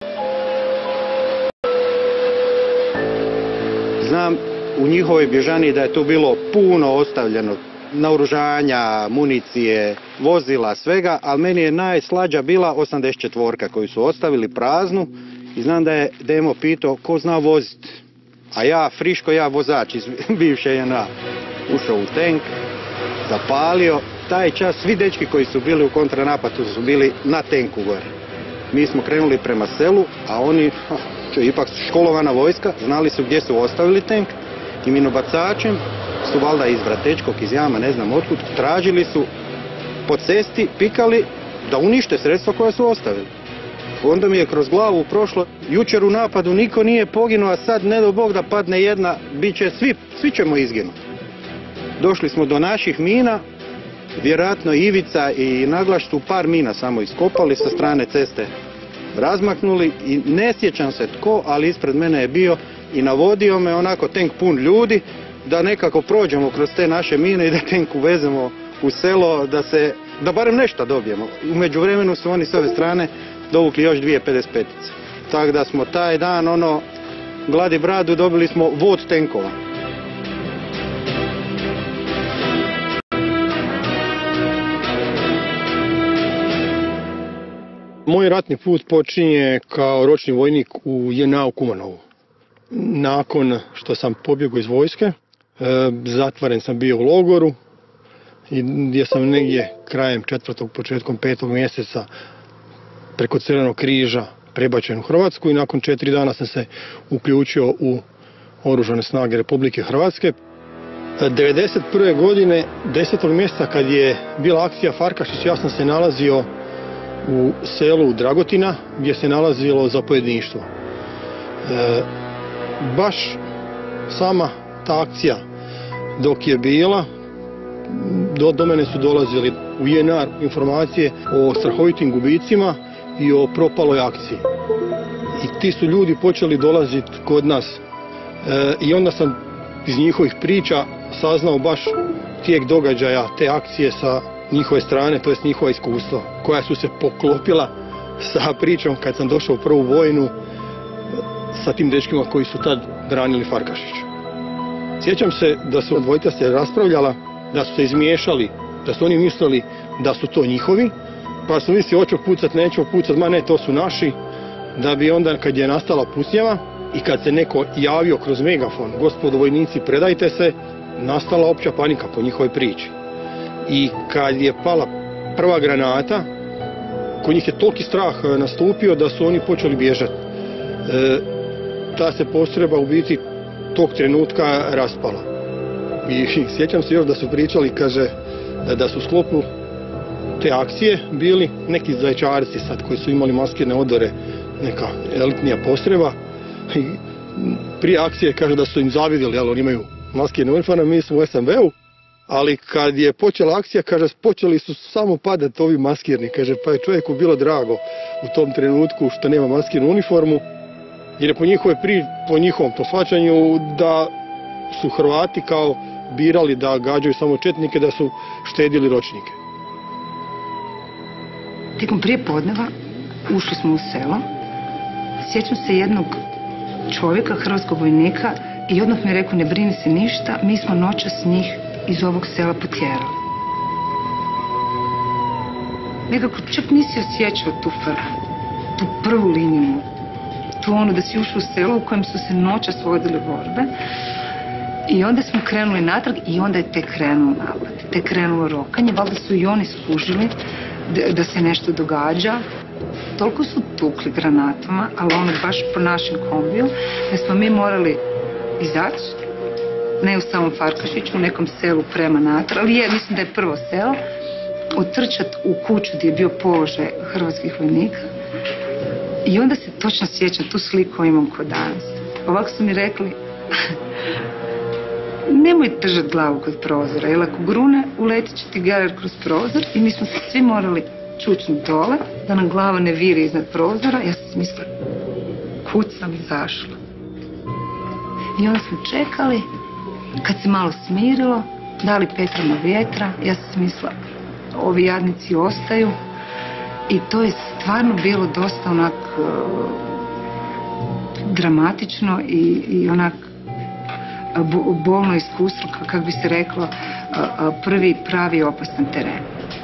Znam u njihovoj bježani da je tu bilo puno ostavljeno naoružanja, municije, vozila, svega, ali meni je najslađa bila osamdeset četvorka koju su ostavili praznu i znam da je Demo pitao ko zna voziti. A ja, friško ja vozač iz bivše J N A, ušao u tank, zapalio. Taj čas svi dečki koji su bili u kontranapadu su bili na tenku gore. Mi smo krenuli prema selu, a oni, to je ipak školovana vojska, znali su gdje su ostavili tank i minobacačem su valjda iz Vratečkog, iz jama, ne znam otkud, tražili su po cesti, pikali da unište sredstva koja su ostavili. Onda mi je kroz glavu prošlo, jučer u napadu niko nije poginuo, a sad ne do Bog da padne jedna, bit će svi, svi ćemo izginuti. Došli smo do naših mina, vjerojatno Ivica i Naglaš su par mina samo iskopali sa strane ceste, razmaknuli i ne sjećam se tko, ali ispred mene je bio i navodio me onako tenk pun ljudi, da nekako prođemo kroz te naše mine i da tenk uvezemo u selo, da se, da barem nešto dobijemo. U međuvremenu su oni s ove strane dovukli još dvije pedeset petice. Tako da smo taj dan, ono, gladi bradu, dobili smo vod tenkova. Moj ratni put počinje kao ročni vojnik u J N A u Kumanovu. Nakon što sam pobjegao iz vojske, zatvaren sam bio u logoru i gdje sam negdje krajem četvrtog, početkom petog mjeseca preko Crvenog križa prebačen u Hrvatsku i nakon četiri dana sam se uključio u Oružane snage Republike Hrvatske. devedeset prve godine, desetog mjeseca kad je bila akcija Farkašić, ja sam se nalazio u selu Dragotina gdje se nalazilo zapovjedništvo. baš sama ta akcija dok je bila, do, do mene su dolazili u J N A informacije o strahovitim gubicima i o propaloj akciji. I ti su ljudi počeli dolaziti kod nas. E, I onda sam iz njihovih priča saznao baš tijek događaja te akcije sa njihove strane, to jest njihova iskustva, koja su se poklopila sa pričom kad sam došao u prvu vojnu sa tim dečkima koji su tad branili Farkašić. Sjećam se da su dvojica se raspravljala, da su se izmiješali, da su oni mislili da su to njihovi, pa su mislili hoću pucat, neću pucat, ma ne, to su naši, da bi onda kad je nastala pucnjava i kad se neko javio kroz megafon, gospodo vojnici predajte se, nastala opća panika po njihovoj priči. I kad je pala prva granata, kod njih je toliki strah nastupio da su oni počeli bježati. E, ta se postrojba u biti tog trenutka raspala. I sjećam se još da su pričali, kaže, da su u sklopu te akcije bili neki zaječarci sad koji su imali maskirne odore, neka elitnija postrojba. I prije akcije kaže da su im zavidjeli, ali oni imaju maskirne uniforme, mi smo u S M V-u, ali kad je počela akcija, kaže, počeli su samo padati ovi maskirni, kaže, pa je čovjeku bilo drago u tom trenutku što nema maskirnu uniformu, jer je po njihove pri, po njihovom to shvaćanju da su Hrvati kao birali da gađaju samo četnike, da su štedili ročnike. Tijekom prije podneva ušli smo u selo. Sjećam se jednog čovjeka, hrvatskog vojnika, i odmah mi je rekao, ne brini se ništa, mi smo noćas njih iz ovog sela potjerali. Nekako čak nisi osjećao tu, tu prvu liniju, tu ono da si ušao u selo u kojem su se noćas vodile borbe. I onda smo krenuli natrag i onda je tek krenuo napad, tek krenulo rokanje, valjda su i oni skužili da, da se nešto događa. Toliko su tukli granatama, ali ono baš po našem kombiju, da smo mi morali izaći, ne u samom Farkašiću, u nekom selu prema natrag, ali je, mislim da je prvo selo, otrčati u kuću gdje je bio položaj hrvatskih vojnika. I onda se točno sjećam, tu sliku imam kod danas. Ovako su mi rekli, nemoj držati glavu kod prozora, jer ako grune, uletit će ti geler kroz prozor i mi smo se svi morali čučnuti dole, da nam glava ne viri iznad prozora. Ja sam mislila, kud sam izašla. I onda smo čekali, kad se malo smirilo, dali Petrama vjetra, ja sam mislila, ovi jadnici ostaju. I to je stvarno bilo dosta onak uh, dramatično i, i onak uh, bolno iskustvo, kako bi se reklo, uh, uh, prvi pravi opasan teren.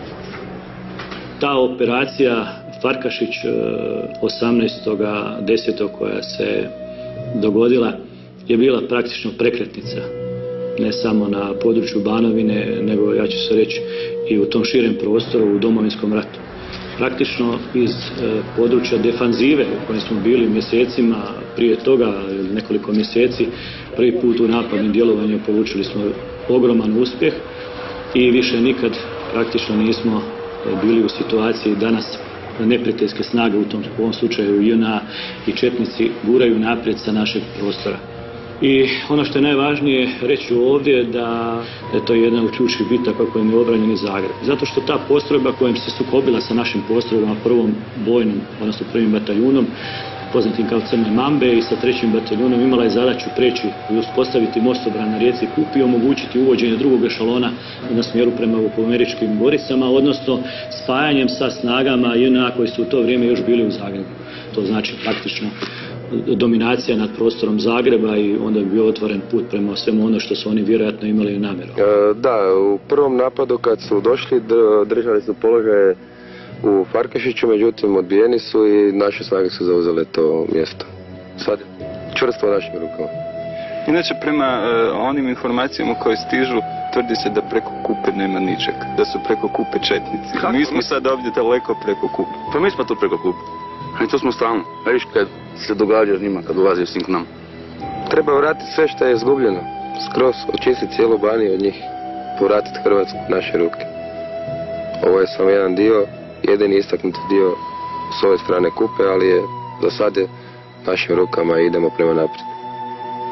Ta operacija Farkašić osamnaestog desetog koja se dogodila je bila praktično prekretnica, ne samo na području Banovine, nego ja ću se reći i u tom širem prostoru u Domovinskom ratu. Praktično iz područja defanzive u kojem smo bili mjesecima prije toga, nekoliko mjeseci, prvi put u napadnim djelovanju polučili smo ogroman uspjeh i više nikad praktično nismo bili u situaciji danas neprijateljske snage, u tom u ovom slučaju J N A i četnici, guraju naprijed sa našeg prostora. I ono što je najvažnije reći ovdje da je to jedna od ključnih bitaka kojim je obranjen Zagreb. Zato što ta postrojba kojom se sukobila sa našim postrojbama, prvom bojnom, odnosno prvim bataljunom, poznatim kao Crne Mambe, i sa trećim bataljunom imala je zadaću preći i uspostaviti mostobran na rijeci Kupi i omogućiti uvođenje drugog ešalona na smjeru prema Vukomeričkim Goricama, odnosno spajanjem sa snagama J N A koji su u to vrijeme još bili u Zagrebu. To znači praktično dominacija nad prostorom Zagreba i onda bi bio otvoren put prema svemu ono što su oni vjerojatno imali u namjeru. E, da, u prvom napadu kad su došli držali su položaje u Farkašiću, međutim odbijeni su i naše snage su zauzele to mjesto. Sad je čvrstvo u našim rukama. Inače, prema uh, onim informacijama koje stižu, tvrdi se da preko Kupe nema ničeg, da su preko Kupe četnici. Kako? Mi smo sad ovdje daleko preko Kupe. Pa mi smo tu preko Kupe. I to smo stalno. Viš kad se događa s njima, kad ulazi s njim k nam. Treba vratiti sve što je izgubljeno. Skroz očistiti cijelu Baniju od njih. Povratiti Hrvatsku u naše ruke. Ovo je samo jedan dio, jedini istaknuti dio s ove strane Kupe, ali je za sad je našim rukama i idemo prema naprijed.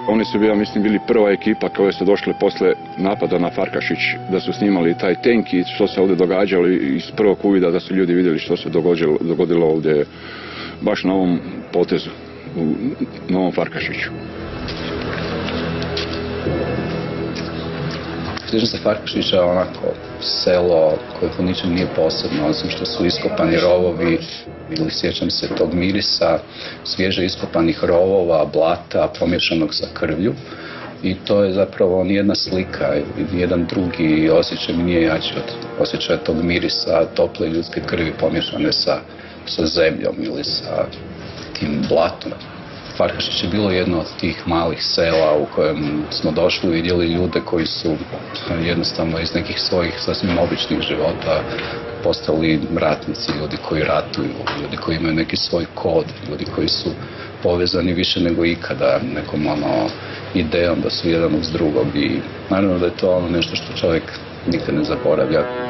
Oni su bila, mislim, bili prva ekipa koja su došli posle napada na Farkašić, da su snimali taj tank i što se ovdje događalo iz prvog uvida da su ljudi vidjeli što se dogodilo, dogodilo ovdje baš na ovom potezu, u Novom Farkašiću. Križnica Farkašića onako selo koje po ničem nije posebno, osim što su iskopani rovovi, ili sjećam se tog mirisa, svježe iskopanih rovova, blata, pomješanog sa krvlju. I to je zapravo nijedna slika, nijedan drugi osjećaj mi nije jači od osjećaja tog mirisa, tople ljudske krvi pomješane sa, sa zemljom ili sa tim blatom. Farkašić je bilo jedno od tih malih sela u kojem smo došli i vidjeli ljude koji su jednostavno iz nekih svojih sasvim običnih života postali ratnici, ljudi koji ratuju, ljudi koji imaju neki svoj kod, ljudi koji su povezani više nego ikada nekom ono idejom da su jedan uz drugog i naravno da je to ono nešto što čovjek nikad ne zaboravlja.